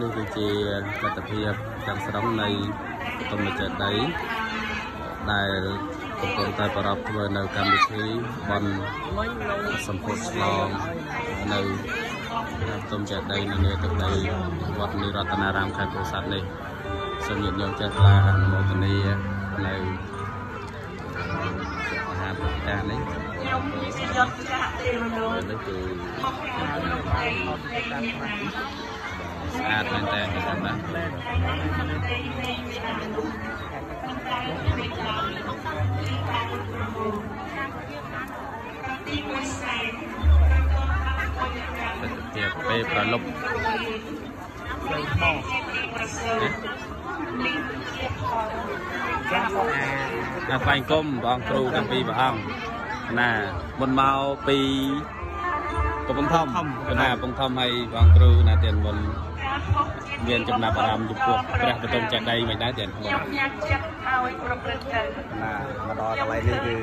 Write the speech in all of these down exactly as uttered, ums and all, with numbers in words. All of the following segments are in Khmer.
នេះគឺជាលទ្ធភាពទាំងស្រុងនៃទំនុកចិត្តដីដែលកំពុងតែប្រពៃធ្វើនៅកម្មវិធីបន់សម្ពោធឆ្លងនៅទំនុកចិត្តដីនានាទឹកដីវត្តនិរតនារាមខេត្តពោធិ៍សាត់នេះសូមញាតិញោមចេះថ្លាអនុមោទនានៅអាហារប្រការនេះខ្ញុំយកចាក់ទេលោកនេះគឺស្អាតមែនតើครับបាទជាពេលប្រលប់អាបាញ់គុំបងគ្រូទាំងពីរព្រះអង្គណាមុនមកពីកំពង់ធំណាកំពង់ធំហើយបងគ្រូណាទៀតមុនមានចំណាប់អារម្មណ៍ចំពោះព្រះបរមចេតិយមិនដែរទៀតខ្ញុំញ៉ាំចិត្តឲ្យប្រព្រឹត្តទៅណាមកដល់កន្លែងនេះគឺ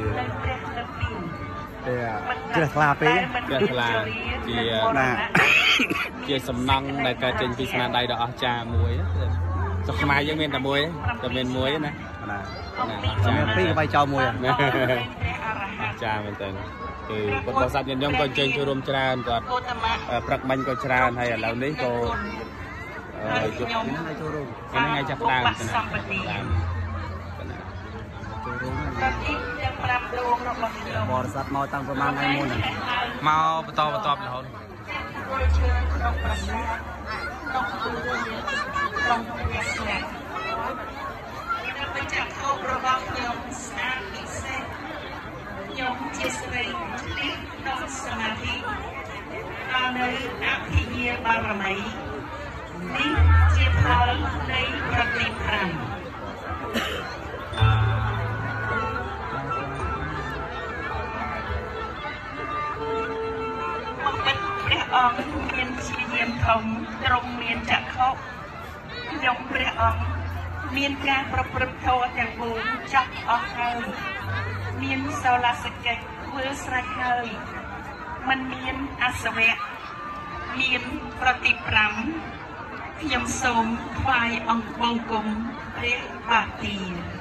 ជ្រះថ្លាពេកជ្រះថ្លាជាណាជាសំណង់ដែលកើតចេញពីស្នាដៃដ៏អស្ចារ្យមួយស្រុកខ្មែរយើងមានតែមួយតែមានមួយណាណាមានពីរក្បាយចោលមួយអស្ចារ្យមែនតើគឺពុទ្ធបរិស័ទញាតិញោមក៏ចេញចូលរួមច្រើនគាត់ព្រឹកមិញក៏ច្រើនហើយឥឡូវនេះក៏យប់ថ្ងៃចូលរួមថ្ងៃចាប់ដើមណាដើមបរិស័ទមកតាំងប្រហែលថ្ងៃមុនមកបន្តបន្តរហូតបញ្ជាក់ខោរបស់ខ្ញុំស្អាតពិសេសខ្ញុំជាស្រីឆ្លៀតក្នុងសមាធិដល់នៅអភិញ្ញាបារមីនេះជាផលនៃប្រតិប្រាំព្រះអង្គមានជាយាមធំទ្រង់មានចក្ខុខ្ញុំព្រះអង្គមានការប្រព្រឹត្តធម៌ទាំងបួនចប់អស់ហើយមានសូលាសកិច្ចធ្វើស្រេចហើយមិនមានអសវៈមានប្រតិប្រាំខ្ញុំសូមថ្វាយអង្គបង្គំព្រះបាទី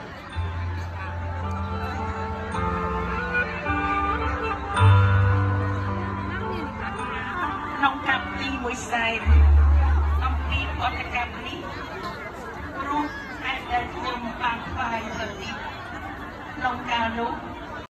ក្នុងកម្មទីមួយសែនអំពីអត្តកម្មនេះរូបដែលខ្ញុំបានផ្សាយទៅទីក្នុងកាលនោះ